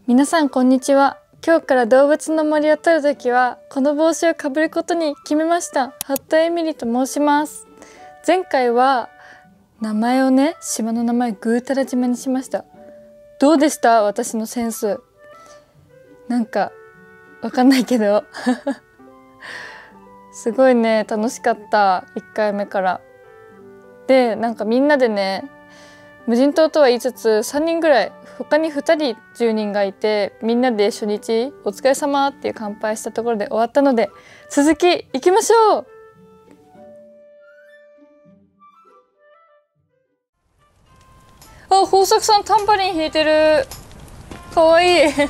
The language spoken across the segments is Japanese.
皆さんこんにちは。今日から動物の森を撮るときはこの帽子をかぶることに決めました。ハットエミリと申します。前回は名前をね、島の名前ぐーたら島にしました。どうでした？私のセンス。なんかわかんないけどすごいね、楽しかった。1回目からで、なんかみんなでね、無人島とは言いつつ3人ぐらい他に2人住人がいて、みんなで初日お疲れ様っていう乾杯したところで終わったので、続き行きましょう。あ、豊作さんタンバリン弾いてる。かわいい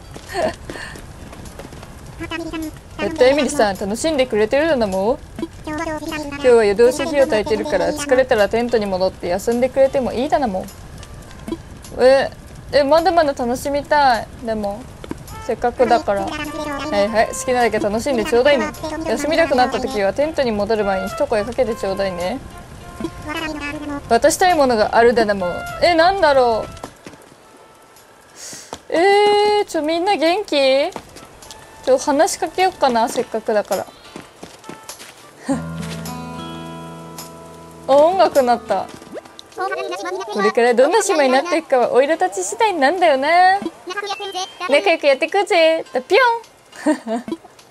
エミリさん楽しんでくれてるのだもん。今日は夜通し火を焚いてるから、疲れたらテントに戻って休んでくれてもいいだなもん。まだまだ楽しみたい。でもせっかくだから。はいはい、好きなだけ楽しんでちょうだいね。休みたくなった時はテントに戻る前に一声かけてちょうだいね。渡したいものがあるだなもん。なんだろう。みんな元気？話しかけようかな、せっかくだから音楽なった。これからどんな島になっていくかはおいらたち次第なんだよな。仲良くやってくぜ。ピョン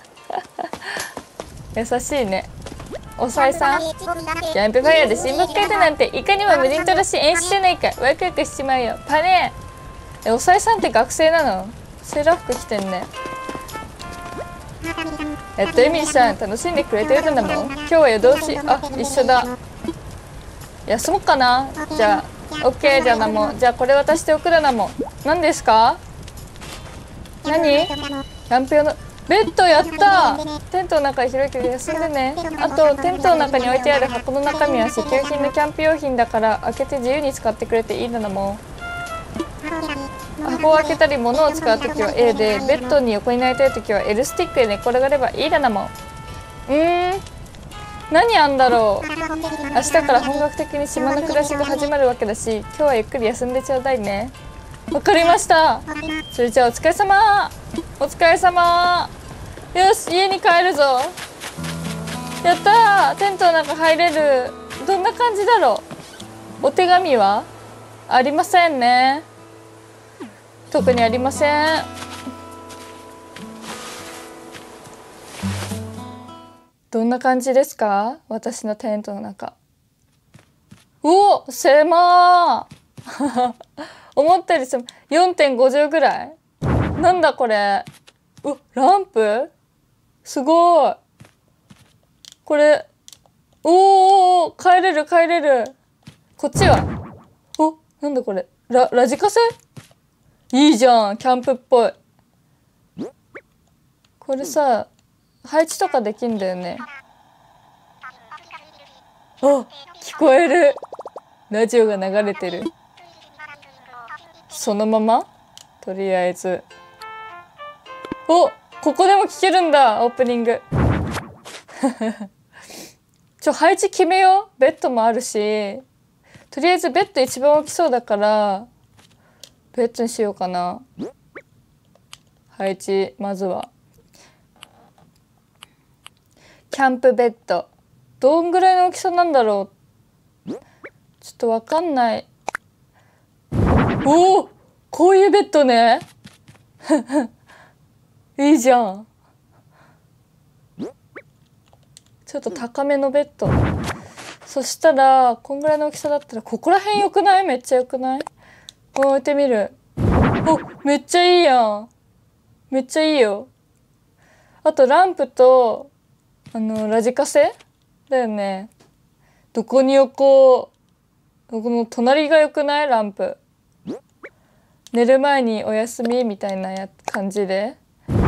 優しいね。おさいさん、キャンプファイヤーで親睦会だなんていかにも無人島らしい演出じゃないか。ワクワクしちまうよパネー。おさいさんって学生なの？セーラー服着てんね。エミリさん楽しんでくれてるんだもん。今日は夜通し、一緒だ。休もうかな。じゃあオッケー。じゃあなもん。じゃあこれ渡しておくだなもん。何ですか？何？キャンプ用のベッド。やった。テントの中は広いけど休んでね。あとテントの中に置いてある箱の中身は支給品のキャンプ用品だから、開けて自由に使ってくれていいだなもん。箱を開けたり物を使うときは A で、ベッドに横になりたいときは L スティックで寝転がればいいだなもん。何あんだろう。明日から本格的に島の暮らしが始まるわけだし、今日はゆっくり休んでちょうだいね。わかりました。それじゃあお疲れ様。お疲れ様。よし、家に帰るぞ。やったー。テントの中入れる。どんな感じだろう。お手紙はありませんね。特にありません。どんな感じですか？私のテントの中。狭ー思ったより4.5 畳ぐらい。なんだこれ。ランプすごい。これ帰れる。こっちはなんだこれ。ラジカセいいじゃん。キャンプっぽい。これさ、配置とかできんだよね。聞こえる。ラジオが流れてる。そのままとりあえず。ここでも聞けるんだ。オープニング配置決めよう。ベッドもあるし、とりあえずベッド一番大きそうだからベッドにしようかな。配置、まずはキャンプベッド。どんぐらいの大きさなんだろう。ちょっとわかんない。こういうベッドねいいじゃん。ちょっと高めのベッド。そしたらこんぐらいの大きさだったら、ここら辺よくない？めっちゃよくない？置いてみる。めっちゃいいやん。めっちゃいいよ。あとランプとラジカセだよね。どこに置こう。この隣がよくない？ランプ。寝る前におやすみみたいな感じで。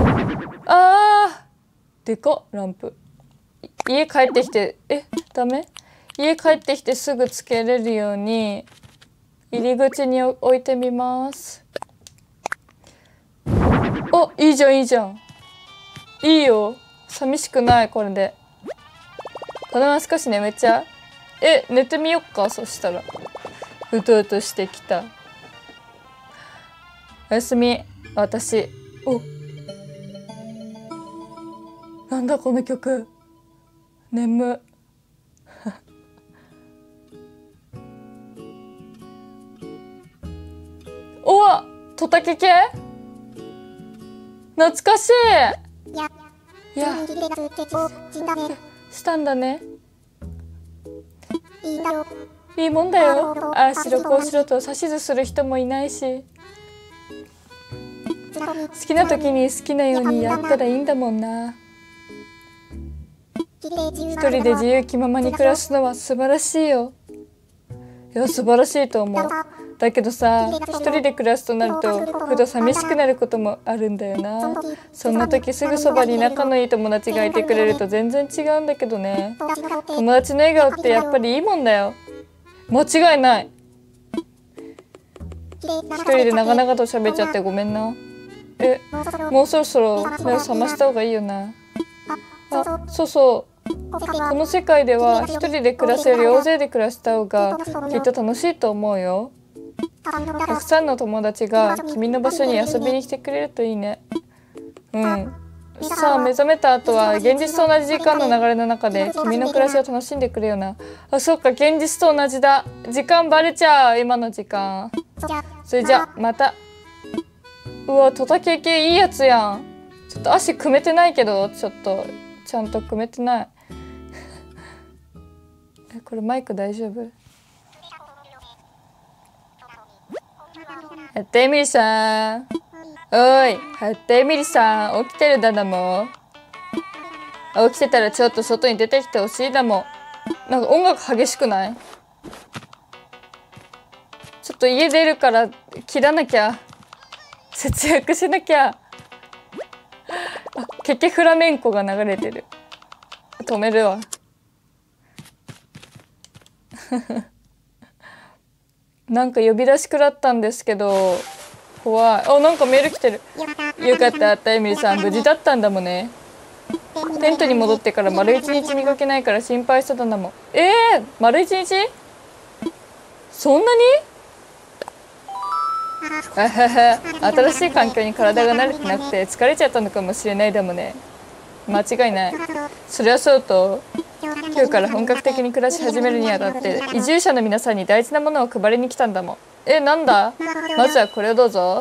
でかっランプ。家帰ってきてダメ？家帰ってきてすぐつけれるように入り口に置いてみます。いいじゃん。いいよ。寂しくない。これでこのまま少し眠っちゃう。寝てみよっか。そしたらうとうとしてきた。おやすみ。 私。お、なんだこの曲。眠。おわ、トタケ系？懐かしい。いや、したんだね。いいもんだよ。ああしろこうしろと指図する人もいないし、好きな時に好きなようにやったらいいんだもんな。一人で自由気ままに暮らすのは素晴らしいよ。いや、素晴らしいと思う。だけどさ、一人で暮らすとなるとふと寂しくなることもあるんだよな。そんな時すぐそばに仲のいい友達がいてくれると全然違うんだけどね。友達の笑顔ってやっぱりいいもんだよ。間違いない。一人で長々と喋っちゃってごめんな。もうそろそろ目を覚ました方がいいよな。あ、そうそう。この世界では一人で暮らすより大勢で暮らした方がきっと楽しいと思うよ。たくさんの友達が君の場所に遊びに来てくれるといいね。うん。さあ目覚めた後は現実と同じ時間の流れの中で君の暮らしを楽しんでくれよな。あ、そっか、現実と同じだ。時間バレちゃう、今の時間。それじゃまた。うわ、トタケ系いいやつやん。ちょっと足組めてないけど、ちょっとちゃんと組めてない。これマイク大丈夫？はってエミリさん。おい、はってエミリさん、起きてるだもん。起きてたらちょっと外に出てきてほしいだもん。なんか音楽激しくない？ちょっと家出るから切らなきゃ。節約しなきゃ。あ、ケケフラメンコが流れてる。止めるわ。なんか呼び出し食らったんですけど怖い。あ、なんかメール来てる。よかった、あったエミリさん無事だったんだもんね。テントに戻ってから丸一日見かけないから心配してたんだもん。丸一日？そんなに？新しい環境に体が慣れてなくて疲れちゃったのかもしれないだもんね。間違いない。そりゃそうと、今日から本格的に暮らし始めるにあたって移住者の皆さんに大事なものを配りに来たんだもん。なんだ？まずはこれをどうぞ。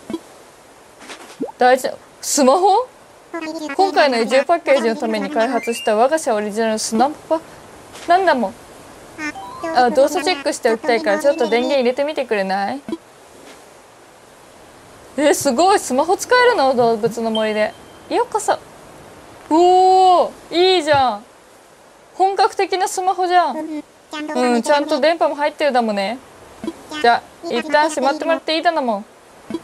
大事なスマホ？今回の移住パッケージのために開発した我が社オリジナルスマホなんだもん。あ、動作チェックしておきたいからちょっと電源入れてみてくれない？すごい、スマホ使えるの？動物の森で。ようこそ。おー、いいじゃん。本格的なスマホじゃん。うん、ちゃんと電波も入ってるだもんね。じゃあ一旦しまってもらっていいだもん。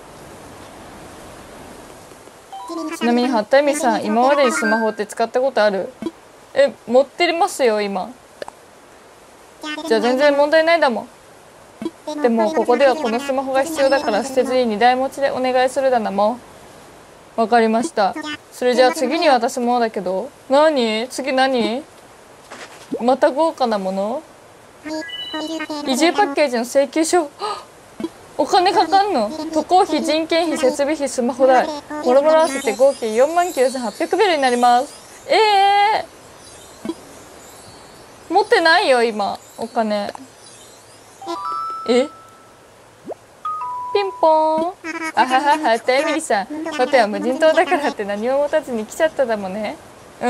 ちなみに八田恵美さん、今までにスマホって使ったことある？持ってますよ今。じゃあ全然問題ないだもん。でもここではこのスマホが必要だから捨てずに2台持ちでお願いするだもん。わかりました。それじゃあ次に渡すものだけど。次何？また豪華なもの？移住パッケージの請求書。お金かかんの？渡航費、人件費、設備費、スマホ代もろもろ合わせて合計49,800ベルになります。持ってないよ今お金。ピンポーン。あはははってエミリさん、さては無人島だからって何も持たずに来ちゃっただもんね。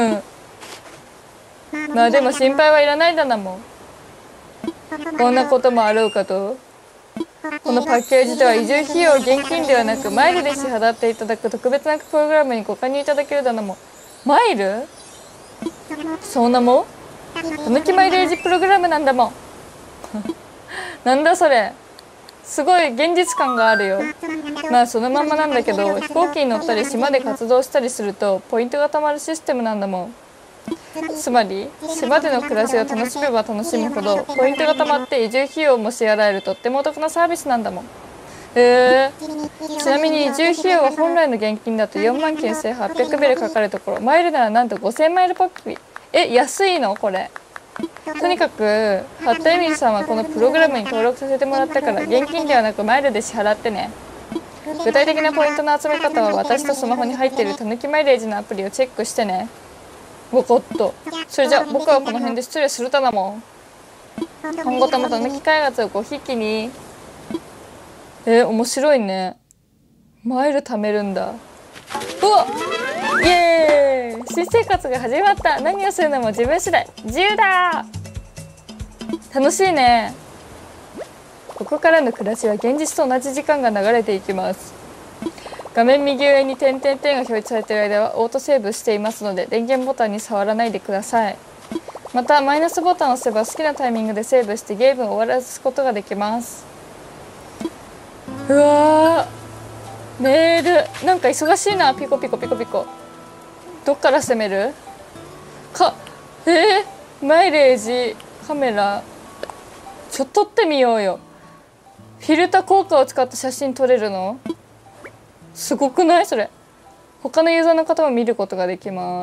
まあでも心配はいらないだもん。こんなこともあろうかと。このパッケージでは移住費用を現金ではなくマイルで支払っていただく特別なプログラムにご加入いただけるだもん。マイル？そんなもん？たぬきマイレージプログラムなんだもん。なんだそれ。すごい現実感があるよ。まあそのまんまなんだけど、飛行機に乗ったり島で活動したりするとポイントが貯まるシステムなんだもん。つまり島での暮らしを楽しめば楽しむほどポイントが貯まって移住費用も支払えるとってもお得なサービスなんだもん。ちなみに移住費用は本来の現金だと49,800ベルかかるところ、マイルならなんと5,000マイルポッキー。安いのこれ。とにかく八田恵美さんはこのプログラムに登録させてもらったから現金ではなくマイルで支払ってね。 具体的なポイントの集め方は私とスマホに入っているたぬきマイレージのアプリをチェックしてね。わかった。それじゃ僕はこの辺で失礼するただもん。今後ともたぬき開発をごひきに。面白いね。マイル貯めるんだ。うわイエーイ、新生活が始まった。何をするのも自分次第。自由だ。楽しいね。ここからの暮らしは現実と同じ時間が流れていきます。画面右上に点々点が表示されている間はオートセーブしていますので電源ボタンに触らないでください。またマイナスボタンを押せば好きなタイミングでセーブしてゲームを終わらすことができます。うわー、メールなんか忙しいな。ピコピコピコピコ。どっから攻めるか。マイレージカメラちょっと撮ってみようよ。フィルター効果を使って写真撮れるのすごくないそれ。他のユーザーの方も見ることができます。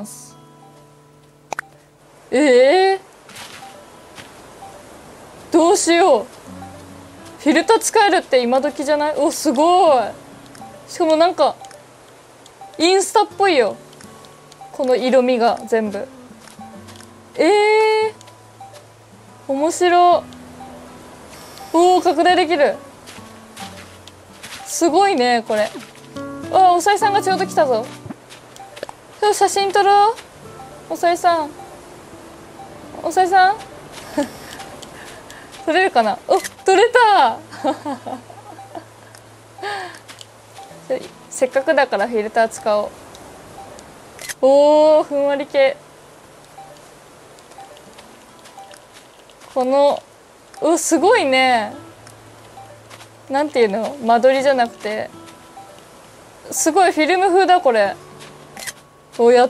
どうしよう。フィルター使えるって今時じゃない？お、すごい。しかもなんかインスタっぽいよ、この色味が全部。面白。おお、拡大できる。すごいねこれ。あ、おさいさんがちょうど来たぞ。写真撮ろう。おさいさん、おさいさん撮れるかな。お、撮れたせっかくだからフィルター使おう。おー、ふんわり系。このすごいね。なんていうの、間取りじゃなくてすごいフィルム風だこれ。お、やった。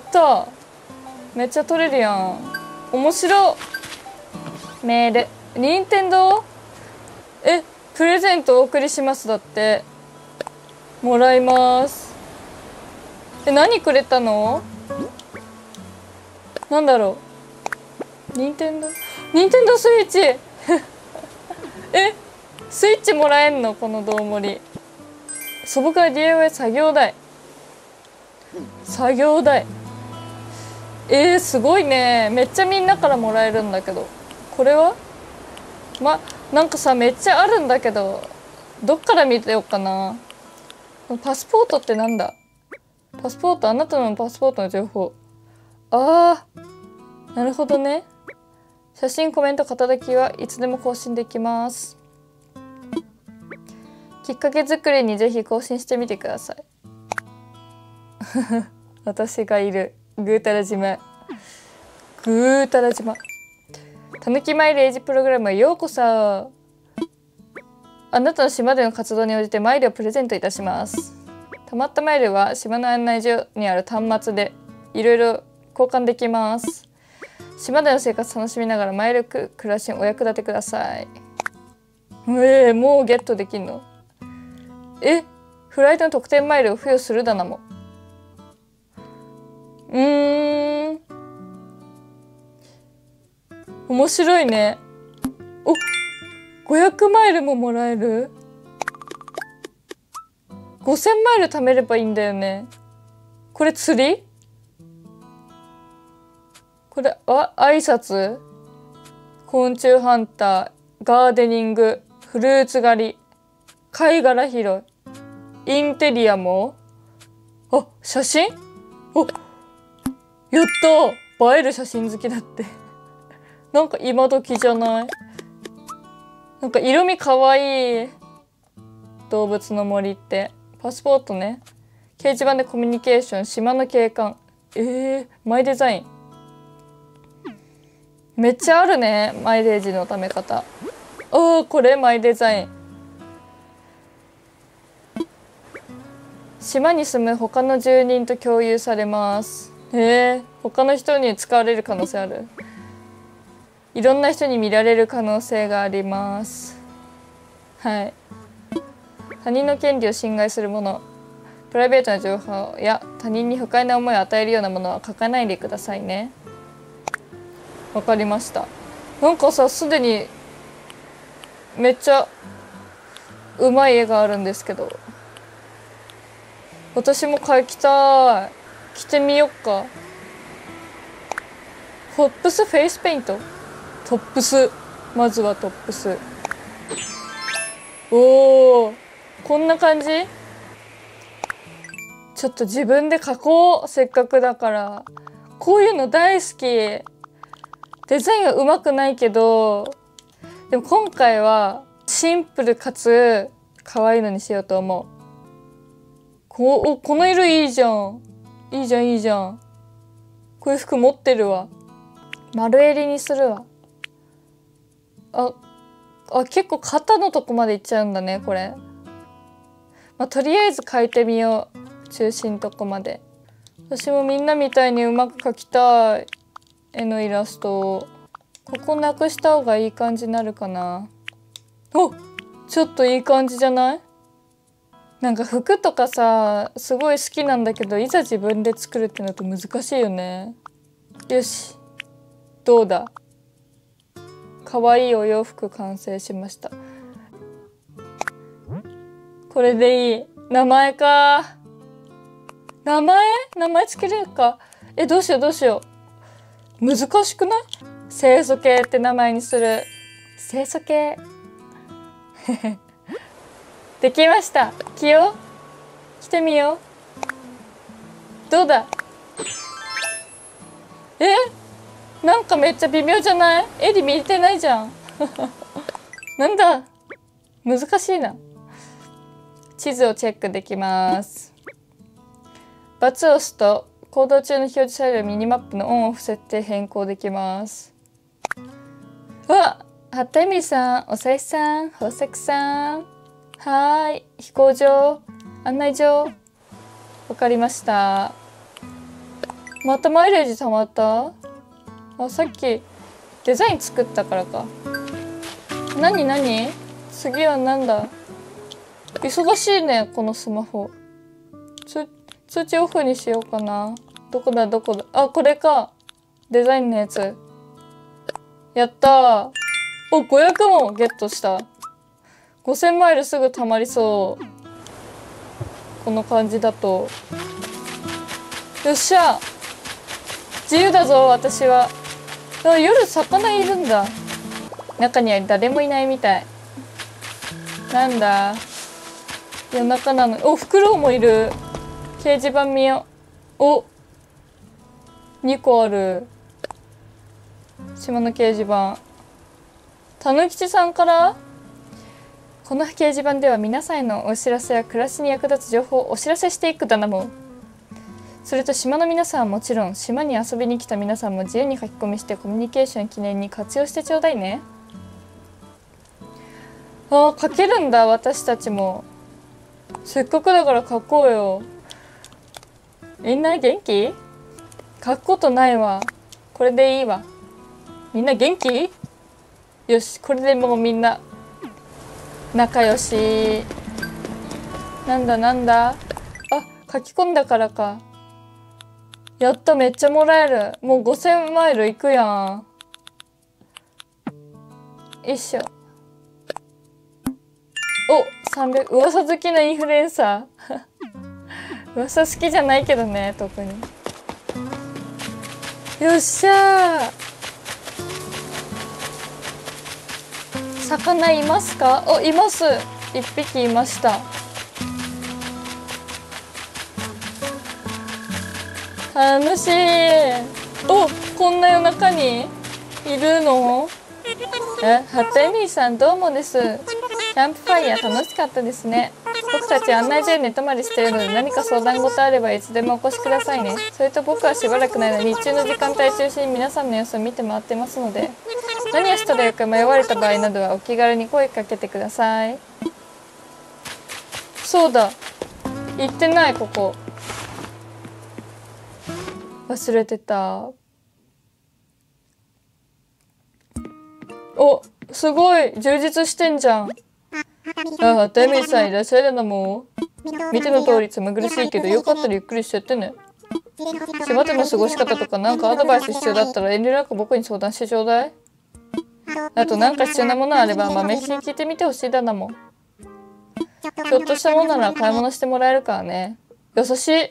めっちゃ撮れるやん。面白。メール任天堂プレゼントお送りしますだって。もらいます。何くれたの？なんだろう。任天堂スイッチスイッチもらえんの？この胴盛り。素朴な DIY 作業台。すごいね。めっちゃみんなからもらえるんだけど。これはなんかさ、めっちゃあるんだけどどっから見てようかな。パスポートってなんだ。パスポート、あなたのパスポートの情報。あー、なるほどね。写真、コメント、肩書きはいつでも更新できます。きっかけ作りにぜひ更新してみてください私がいるぐうたら島。たぬきマイレージプログラムへようこそ。あなたの島での活動に応じてマイルをプレゼントいたします。たまったマイルは島の案内所にある端末でいろいろ交換できます。島での生活楽しみながらマイル暮らしにお役立てください。もうゲットできんの？フライトの特典マイルを付与するだなも。面白いね。お、500マイルももらえる。5000マイル貯めればいいんだよね。これ釣り？これ挨拶？昆虫ハンター、ガーデニング、フルーツ狩り、貝殻拾い、インテリアも。写真？やった。映える写真好きだってなんか今時じゃない？なんか色味かわいい。動物の森って。パスポートね。掲示板でコミュニケーション、島の景観。マイデザイン。めっちゃあるね。マイレージの貯め方。これマイデザイン。島に住む他の住人と共有されます。他の人に使われる可能性ある。いろんな人に見られる可能性があります。はい。他人の権利を侵害するもの、プライベートな情報や他人に不快な思いを与えるようなものは書かないでくださいね。わかりました。なんかさ、すでにめっちゃうまい絵があるんですけど、 私も買いたい。着てみよっか。トップスフェイスペイント。トップス。まずはトップス。おー。こんな感じ？ちょっと自分で描こう。せっかくだから。こういうの大好き。デザインはうまくないけど、でも今回はシンプルかつ可愛いのにしようと思う。この色いいじゃん。いいじゃん、いいじゃん。こういう服持ってるわ。丸襟にするわ。結構肩のとこまでいっちゃうんだね、これ。まあ、とりあえず描いてみよう。中心とこまで。私もみんなみたいにうまく描きたい。絵のイラストを。ここなくした方がいい感じになるかな。お、ちょっといい感じじゃない？なんか服とかさ、すごい好きなんだけど、いざ自分で作るってなると難しいよね。よし。どうだ？かわいいお洋服完成しました。これでいい。名前か。名前つけれるか。どうしようどうしよう。難しくない？清楚系って名前にする。清楚系。できました。着よう。着てみよう。どうだ？なんかめっちゃ微妙じゃない？襟見えてないじゃん。なんだ？難しいな。地図をチェックできます。×を押すと行動中の表示されるミニマップのオンオフ設定変更できます。はったみさん、おさいさん、宝石さん。はーい。飛行場、案内所。わかりました。またマイレージ溜まった？さっきデザイン作ったからか。何？次はなんだ？忙しいね、このスマホ。通知オフにしようかな。どこだ？これか。デザインのやつ。やったー。お、500もゲットした。5000マイルすぐ溜まりそう。この感じだと。よっしゃ。自由だぞ、私は。夜魚いるんだ。中には誰もいないみたい。なんだ？夜中なの。フクロウもいる。掲示板見よう。2個ある。島の掲示板。たぬきちさんから。この掲示板では皆さんへのお知らせや暮らしに役立つ情報をお知らせしていくだなも。それと島の皆さんはもちろん、島に遊びに来た皆さんも自由に書き込みしてコミュニケーション記念に活用してちょうだいね。書けるんだ、私たちも。せっかくだから書こうよ。みんな元気？書くことないわ。これでいいわ。みんな元気？よし、これでもうみんな仲良し。なんだ。書き込んだからか。やった、めっちゃもらえる。もう5000マイルいくやん。よいしょ。300。噂好きなインフルエンサー。噂好きじゃないけどね、特に。よっしゃー。魚いますか？います。1匹いました。楽しい。こんな夜中にいるの？ハットエミーさん、どうもです。キャンプファイヤー楽しかったですね。僕たち案内所に寝泊まりしているので、何か相談事あればいつでもお越しくださいね。それと僕はしばらくの間、日中の時間帯中心に皆さんの様子を見て回ってますので、何をしたらよく迷われた場合などはお気軽に声かけてください。そうだ。行ってない、ここ。忘れてた。すごい充実してんじゃん。タミーさんいらっしゃるのも。見ての通りつまぐるしいけど、よかったらゆっくりしちゃってね。島での過ごし方とかなんかアドバイス必要だったら遠慮なく僕に相談してちょうだい。あとなんか必要なものあれば豆ひに聞いてみてほしいだなもん。ちょっとしたものなら買い物してもらえるからね。 優しい。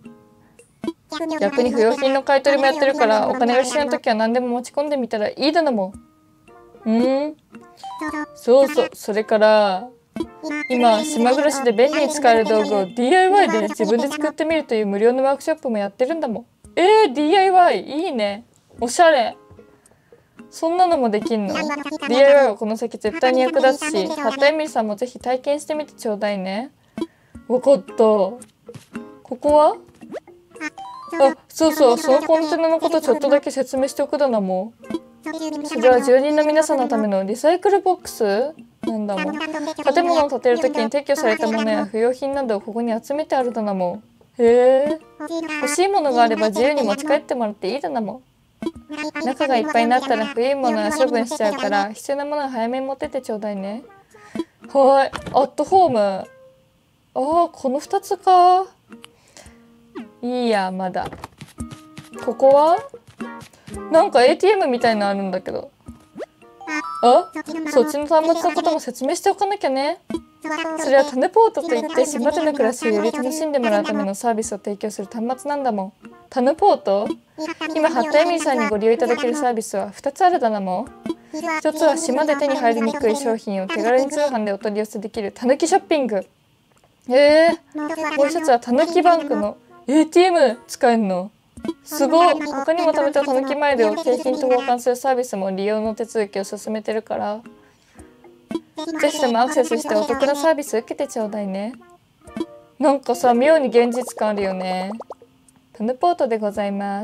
逆に不用品の買い取りもやってるから、お金が必要な時は何でも持ち込んでみたらいいだなもん。そうそう。それから今島暮らしで便利に使える道具を DIY で自分で作ってみるという無料のワークショップもやってるんだもん。DIY いいね。おしゃれ。そんなのもできんの？ DIY はこの先絶対に役立つし、八田恵美里さんもぜひ体験してみてちょうだいね。わかった。ここは？そうそう、そのコンテナのことちょっとだけ説明しておくだなもん。それは住人の皆さんのためのリサイクルボックスなんだもん。建物を建てるときに撤去されたものや不要品などをここに集めてあるだなもん。欲しいものがあれば自由に持ち帰ってもらっていいだなもん。中がいっぱいになったら古いものは処分しちゃうから、必要なものは早めに持ってってちょうだいね。はい、アットホーム。この2つか。いいや、まだ。ここはなんか ATM みたいのあるんだけど。そっちの端末のことも説明しておかなきゃね。それはタヌポートといって島での暮らしをより楽しんでもらうためのサービスを提供する端末なんだもん。タヌポート？今八田恵美里さんにご利用いただけるサービスは2つあるだなもん。1つは島で手に入りにくい商品を手軽に通販でお取り寄せできるタヌキショッピング。もう1つはタヌキバンクの ATM 使えるの？すごい。他にも貯めたタヌキマイルを景品と交換するサービスも利用の手続きを進めてるから、ぜひともアクセスしてお得なサービス受けてちょうだいね。なんかさ、妙に現実感あるよね。タヌポートでございます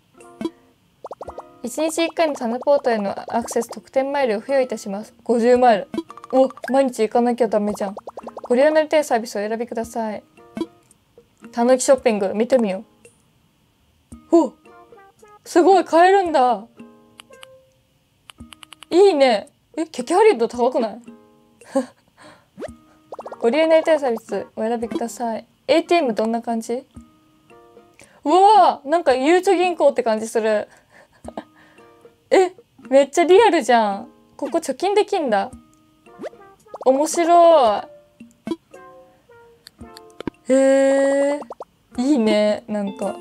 。1日1回のタヌポートへのアクセス特典マイルを付与いたします。50マイル。毎日行かなきゃダメじゃん。ご利用になりたいサービスをお選びください。タヌキショッピング見てみよう。すごい、買えるんだ。いいね。キャキャハリウッド高くない？ご利用になりたいサービスお選びください。ATM どんな感じ？うわー、なんかゆうちょ銀行って感じする。めっちゃリアルじゃん。ここ貯金できんだ。面白い。いいね。なんか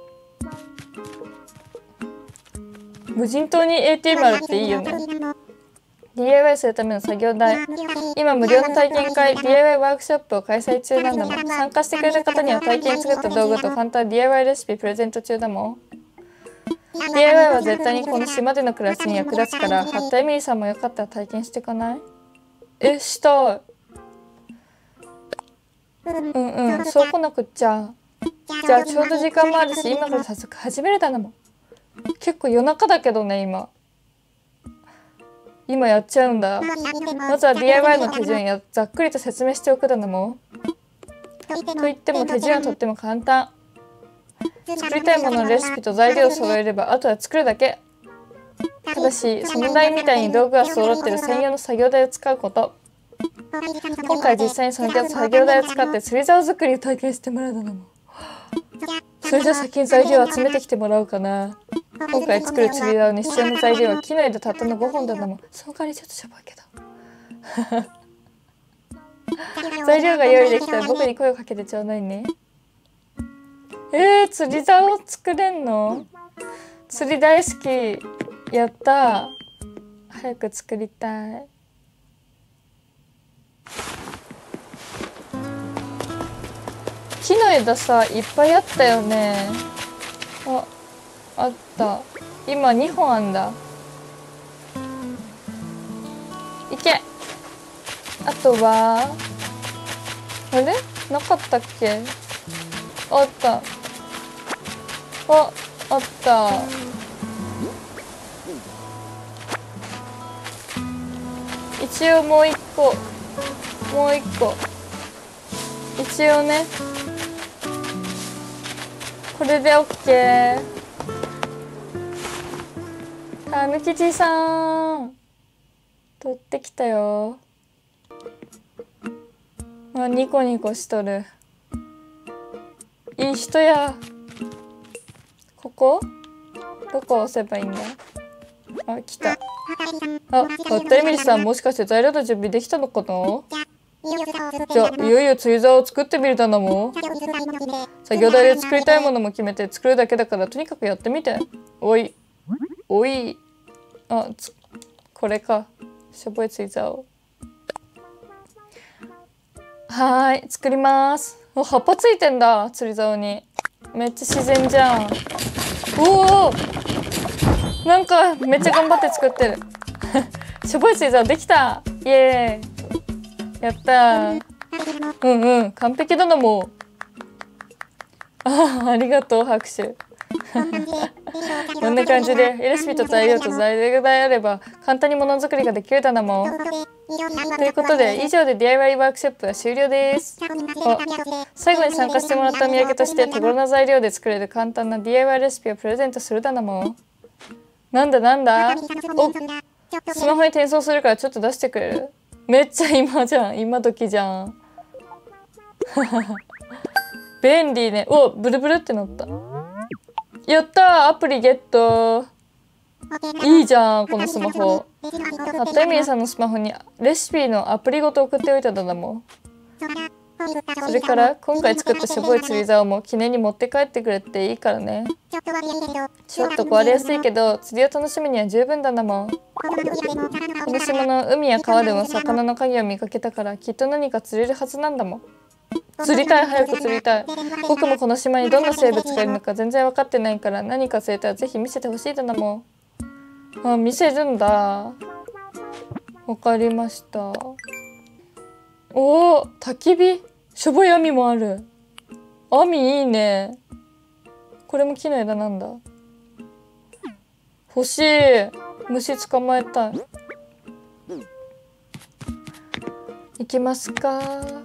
無人島に ATM あるっていいよね。DIY するための作業台。今無料の体験会 DIY ワークショップを開催中なんだもん。参加してくれた方には体験作った道具と簡単 DIY レシピプレゼント中だもん。DIY は絶対にこの島での暮らしに役立つから、八田恵美里さんもよかったら体験していかない？したい。そう来なくっちゃ。じゃあちょうど時間もあるし、今から早速始めるだなもん。結構夜中だけどね、今やっちゃうんだ。まずは DIY の手順やざっくりと説明しておくだなもん。と言っても手順はとっても簡単。作りたいもののレシピと材料を揃えればあとは作るだけ。ただしその台みたいに道具が揃ってる専用の作業台を使うこと。今回実際にその作業台を使って釣り竿作りを体験してもらうだなもん。それじゃ先に材料を集めてきてもらおうかな。今回作る釣り竿に必要な材料は木の枝たったの5本だなもん。その代わりちょっとしょぼいけど。材料が用意できたら僕に声をかけてちょうだいね。釣り竿を作れんの？釣り大好き。やったー。早く作りたい。木の枝さ、いっぱいあったよね。あった。今2本あんだ。いけ。あとはあれなかったっけ？あった。あった。一応もう一個一応ね、これで OK。 たぬきじさん取ってきたよ。ニコニコしとる。いい人や。ここどこ押せばいいんだ？来た。八田恵美里さん、もしかして材料の準備できたのかな？ じゃあいよいよ釣り竿を作ってみるだなも。作業台で作りたいものも決めて作るだけだからとにかくやってみて。おいおい、あ、これか、しょぼい釣り竿。はーい、作ります。お、葉っぱついてんだ釣り竿に。めっちゃ自然じゃん。おお、なんかめっちゃ頑張って作ってる。しょぼい釣り竿できた。イエーイ。やったー。うんうん、完璧だなもう。ありがとう拍手。こんな感じでレシピと材料と材料があれば簡単にものづくりができるだなもん。ということで以上で DIY ワークショップは終了です。最後に参加してもらったお土産として手頃な材料で作れる簡単な DIY レシピをプレゼントするだなもん。なんだなんだ、お、スマホに転送するからちょっと出してくれる？めっちゃ今じゃん、今時じゃん。便利ね。お、ブルブルってなった。やったー、アプリゲット。いいじゃんこのスマホ。たったエミリさんのスマホにレシピのアプリごと送っておいたのだもん。それから今回作ったしょぼい釣り竿も記念に持って帰ってくれっていいからね。ちょっと壊れやすいけど釣りを楽しむには十分だなもん。この島の海や川でも魚の影を見かけたからきっと何か釣れるはずなんだもん。釣りたい、早く釣りたい。僕もこの島にどんな生物がいるのか全然分かってないから何か釣れたらぜひ見せてほしいだなもん。あ、見せるんだ。わかりました。おお、焚き火、しょぼい網もある。網いいね。これも木の枝なんだ。欲しい。虫捕まえたい。行きますか。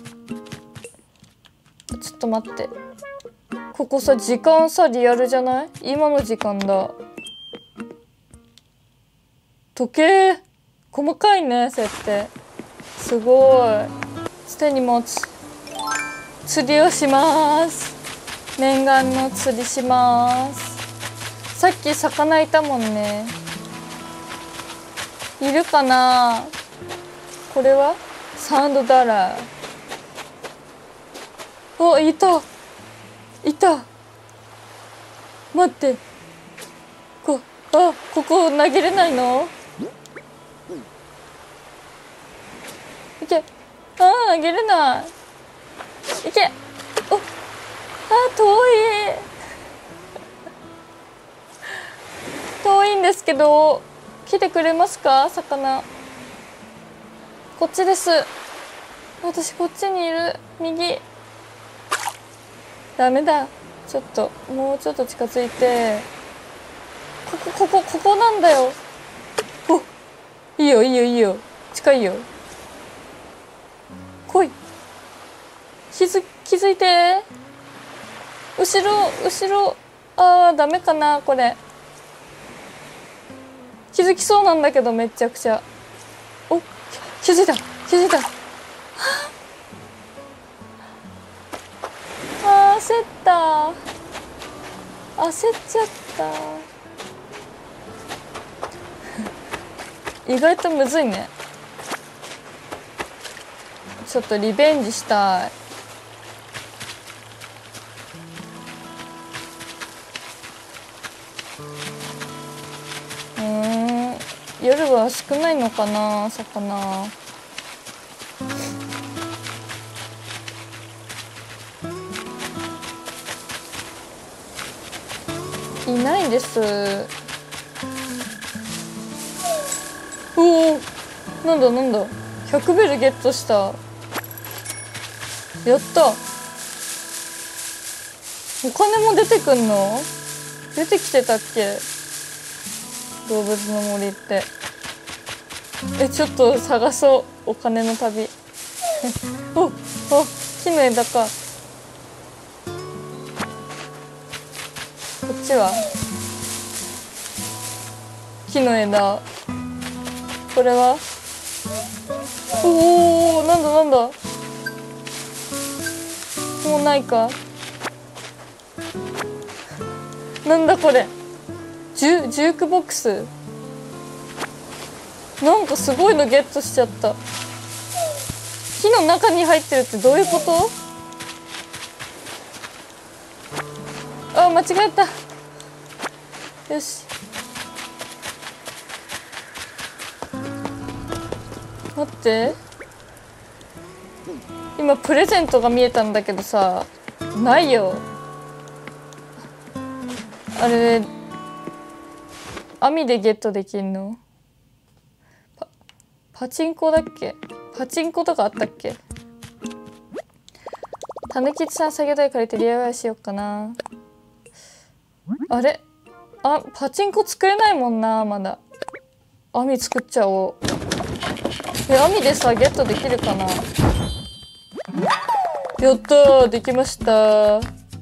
ちょっと待って。ここさ、時間さ、リアルじゃない？今の時間だ。時計、細かいね、設定。すごい。手に持つ。釣りをします。念願の釣りします。さっき魚いたもんね。いるかな？これはサンドダラー。お、いた。いた。待って。ここ投げれないの？いけ。投げれない。いけ。お、遠い。遠いんですけど、来てくれますか、魚。こっちです。私こっちにいる。右。ダメだ。ちょっともうちょっと近づいて。ここなんだよ。お、いいよいいよいいよ。近いよ。来い。気づいて。後ろ。ダメかなこれ。気づきそうなんだけどめちゃくちゃ。お、気づいた。焦った。焦っちゃった。意外とむずいね。ちょっとリベンジしたい。夜は少ないのかな、魚。いないです。おお、なんだ。100ベルゲットした。やった。お金も出てくんの？出てきてたっけ？動物の森って。ちょっと探そう。お金の旅。お、木の枝か。こっちは木の枝。これはおお、なんだ。もうないか。なんだこれ。ジュークボックス。なんかすごいのゲットしちゃった。 木の中に入ってるってどういうこと？あ、間違えた。よし。待って。今プレゼントが見えたんだけどさ、ないよ。あれ、網でゲットできんの？パチンコだっけ？パチンコとかあったっけ？たぬきちさん作業台借りて DIY しようかな。あれ？あ、パチンコ作れないもんな、まだ。網作っちゃおう。網でさ、ゲットできるかな？やったー、できました。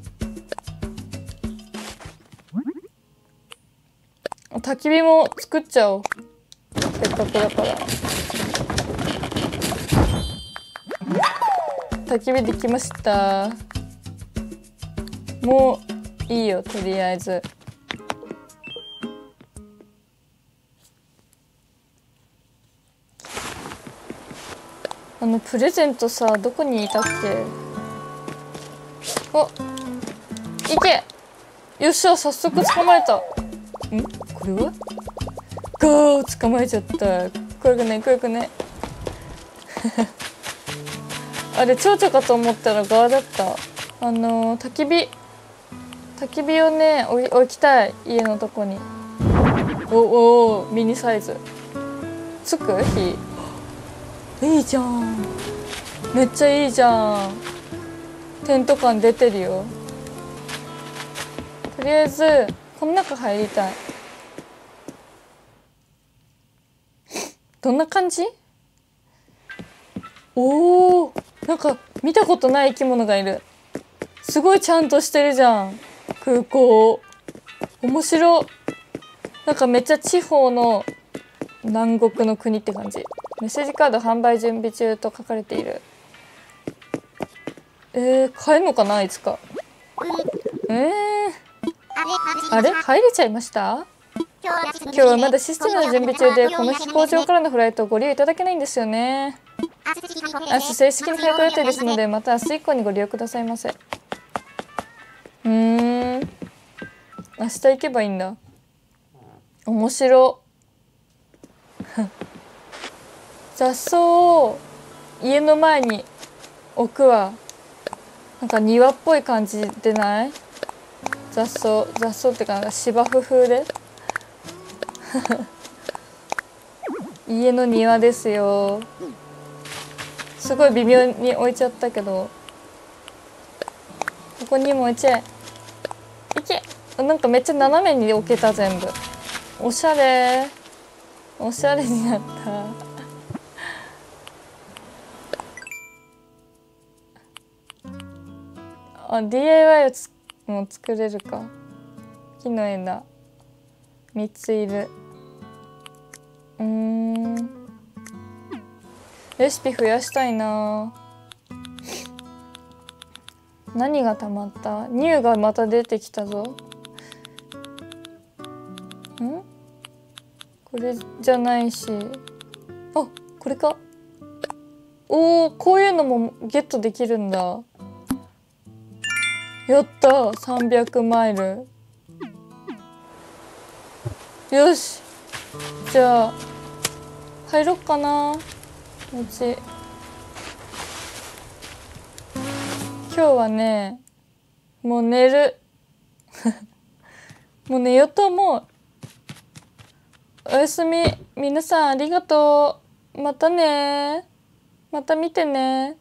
焚き火も作っちゃおう。せっかくだから。焚き火できました。もういいよ、とりあえず。プレゼントさ、どこにいたっけ？あ、いけ！よっしゃ、早速捕まえた。ん？これは？ゴー！捕まえちゃった。怖くない、怖くない。あれ、蝶々かと思ったらガーだった。焚き火をね、置きたい。家のとこに。お、ミニサイズ。つく？火。いいじゃん。めっちゃいいじゃん。テント感出てるよ。とりあえずこの中入りたい。どんな感じ？おお、なんか見たことない生き物がいる。すごいちゃんとしてるじゃん、空港。面白。なんかめっちゃ地方の南国の国って感じ。メッセージカード販売準備中と書かれている。買えるのかな、いつか。あれ、入れちゃいました？今日はまだシステムの準備中で、この飛行場からのフライトをご利用いただけないんですよね。明日正式に開校予定ですので、また明日以降にご利用くださいませ。明日行けばいいんだ。面白。雑草を家の前に置くわ。なんか庭っぽい感じでない？雑草ってか、なんか芝生風で。家の庭ですよ。すごい微妙に置いちゃったけど、ここにも置いちゃえ。いけ。なんかめっちゃ斜めに置けた、全部。おしゃれ。おしゃれになった。あ、DIY も作れるか。木の枝3ついる。レシピ増やしたいな。何がたまった？ニューがまた出てきたぞ。これじゃないし。あ、これか。おお、こういうのもゲットできるんだ。やった、300マイル。よし、じゃあ入ろっかな。うち今日はね、もう寝る。もう寝ようと思う。おやすみ。皆さんありがとう。またね。また見てね。